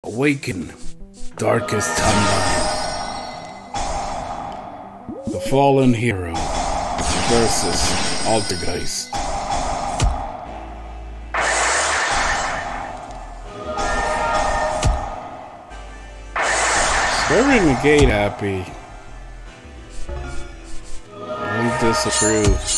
Awaken, darkest timeline. The fallen hero versus Altergeist. Very negate happy. We disapprove.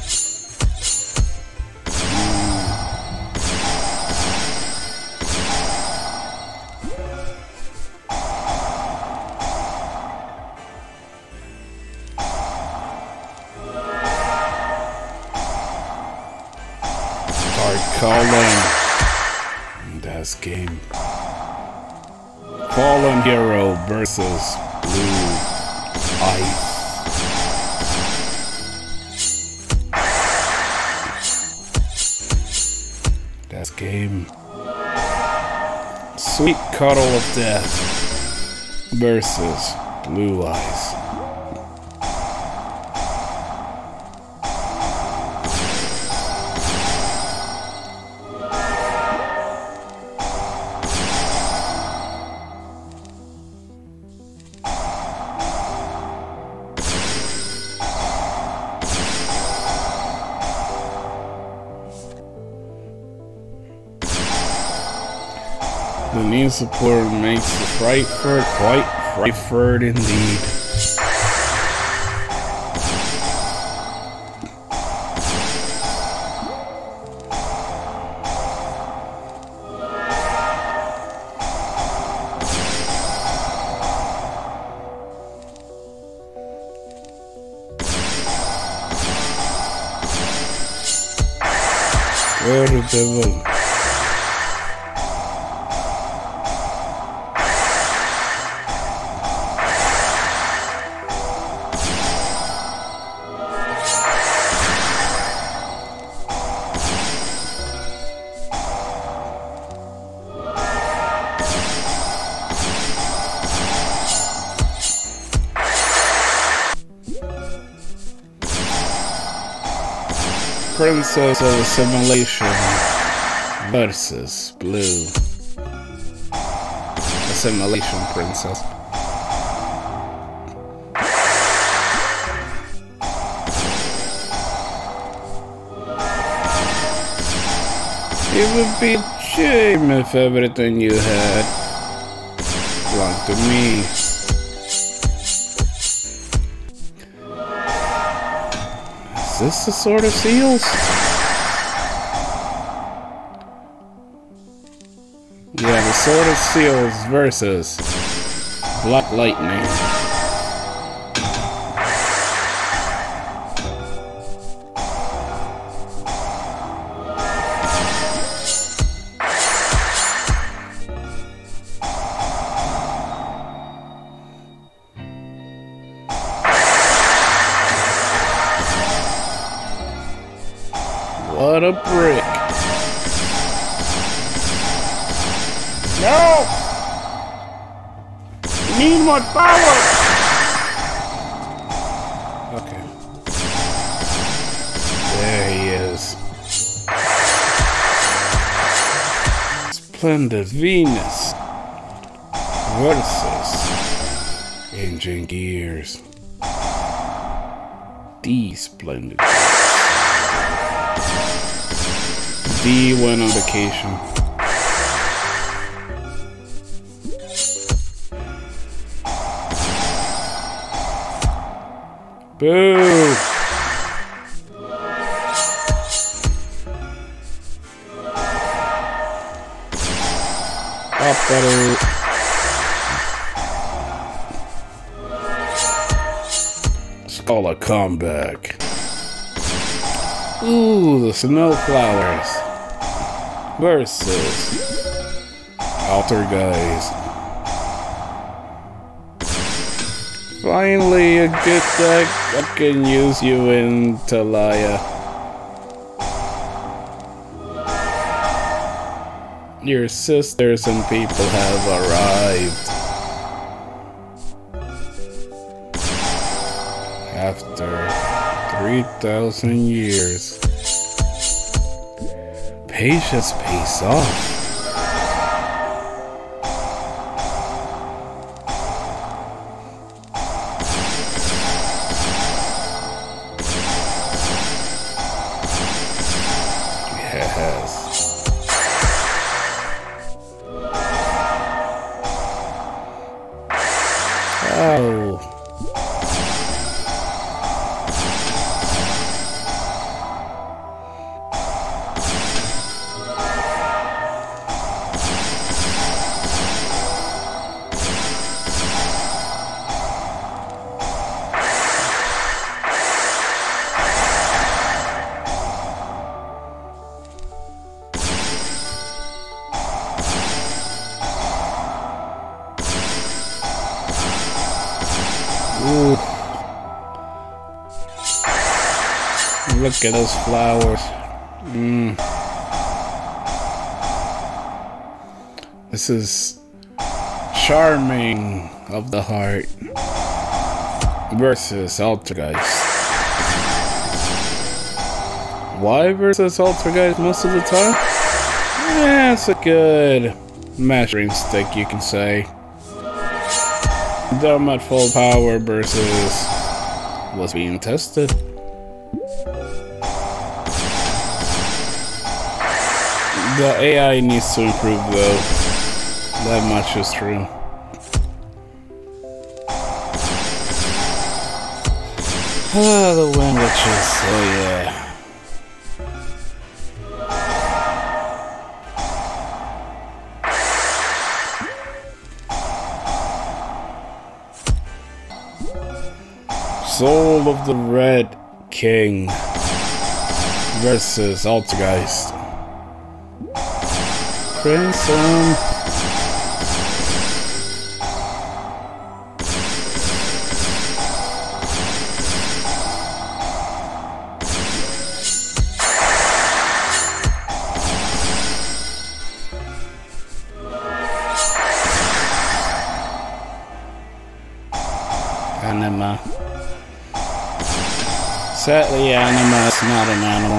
Calling. That's game. Fallen Hero versus Blue Ice. That's game. Sweet Cuddle of Death versus Blue Eyes. The new support makes the Frightford quite Frightford indeed. Devil. Princess of Assimilation versus Blue Assimilation Princess. It would be a shame if everything you had belonged to me. Is this the Sword of Seals? Yeah, the Sword of Seals versus Black Lightning. What a brick. No! You need more power! Okay. There he is. Splendid Venus versus Ancient Gears. The Splendid. D went on vacation. Boo! Up better. Skull of comeback. Ooh, the Snowflowers versus Altergeist. Finally a good deck that can use you in Talia. Your sisters and people have arrived. After 3,000 years. Patience pays off. Oh. Ooh. Look at those flowers. This is Charming of the Heart versus Altergeist. Why versus Altergeist most of the time? Yeah, it's a good measuring stick, you can say. Them at full power versus what's being tested. The AI needs to improve though. That much is true. Ah, the Wind Witches, oh yeah. Soul of the Red King versus Altergeist. Crimson. Anima. Sadly, Anima is not an animal.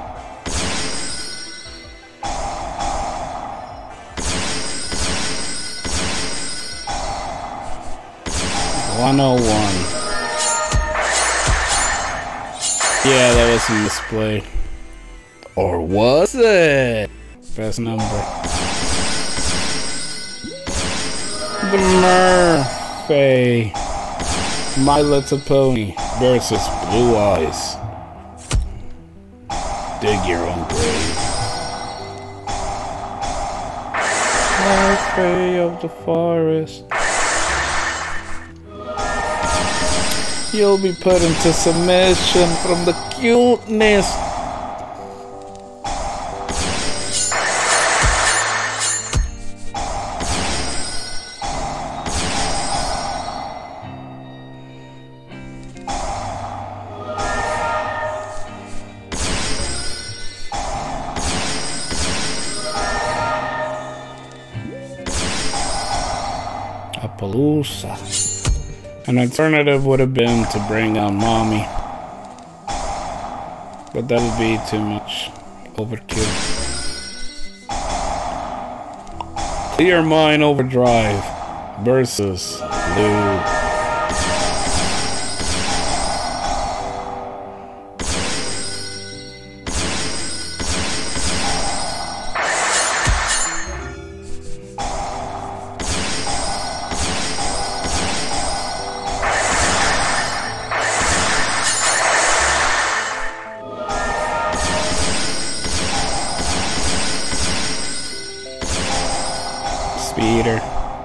"101. Yeah, that was in display. Or was it? Best number. The Murphy. My Little Pony versus Blue Eyes. Dig your own grave. Murphy of the forest. You'll be put into submission from the cuteness. Appaloosa. An alternative would have been to bring on Mommy, but that would be too much overkill. Clear Mind Overdrive versus Blue. Speeder.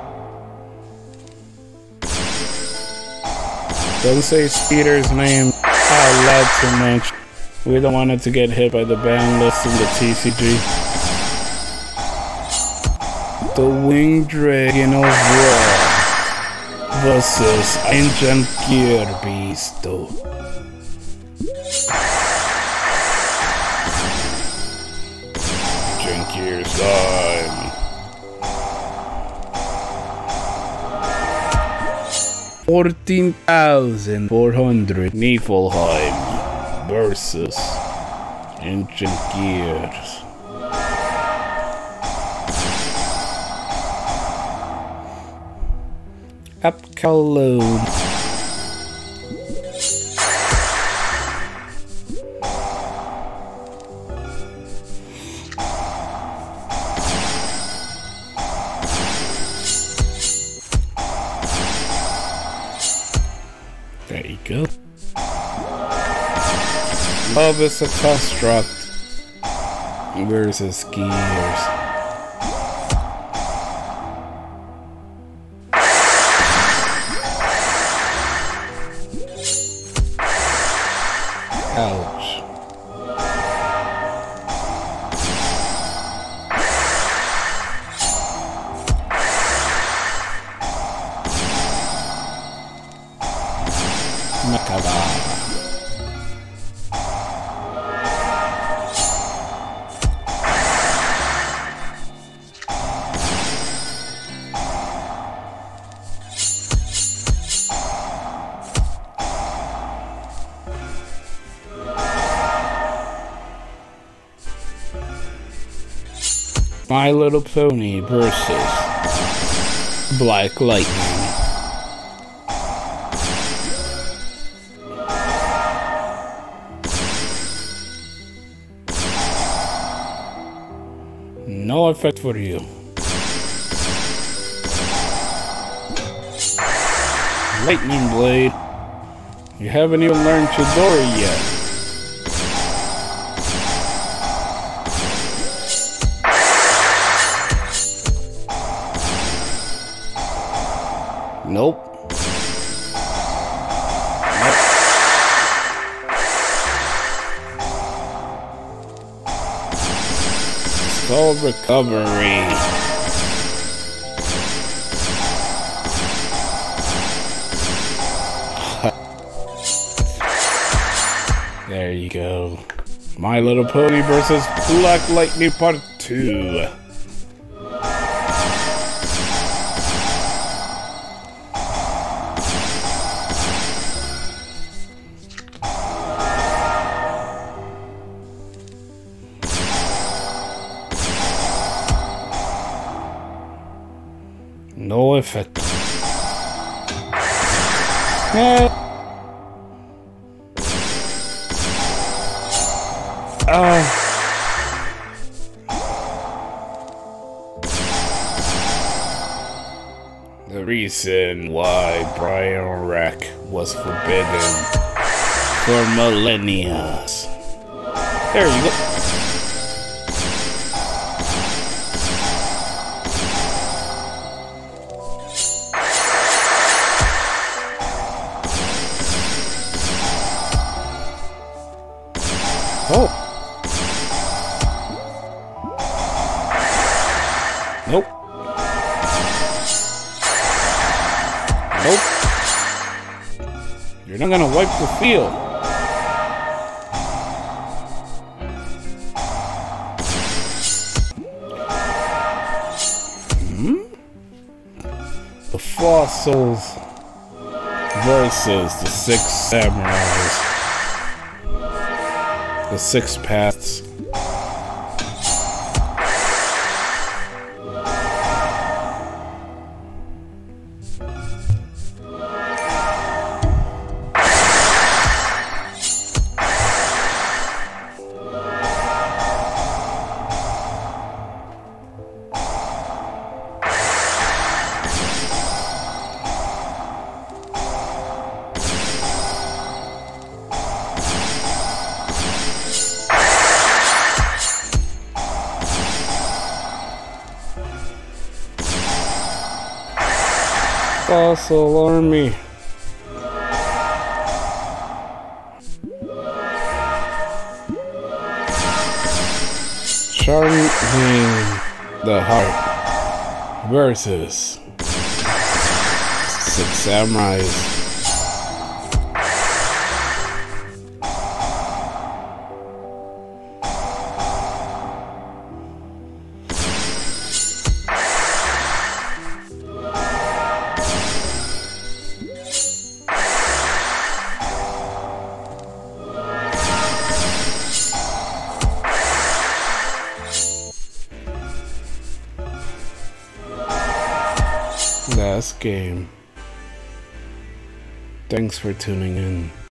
Don't say Speeder's name out loud too much. We don't want it to get hit by the ban list in the TCG. The Winged Dragon of War versus Ancient Gear Beast. Ancient Gear Slime. 14,400 Niflheim versus Ancient Gears. Apkallon. go. Love is a construct versus skiers. Ouch. Makaba. My Little Pony versus Black Lightning. No effect for you. Lightning Blade. You haven't even learned Chidori yet. Nope. It's called recovery. There you go. My Little Pony versus Black Lightning Part 2. No effect. The reason why Brian Rack was forbidden for millennia. There you go. Oh. Nope. Nope. You're not gonna wipe the field. The Fossils versus the Six Samurais. The Six Paths. Fossil Army. Charming the Heart versus Six Samurais. Last game. Thanks for tuning in.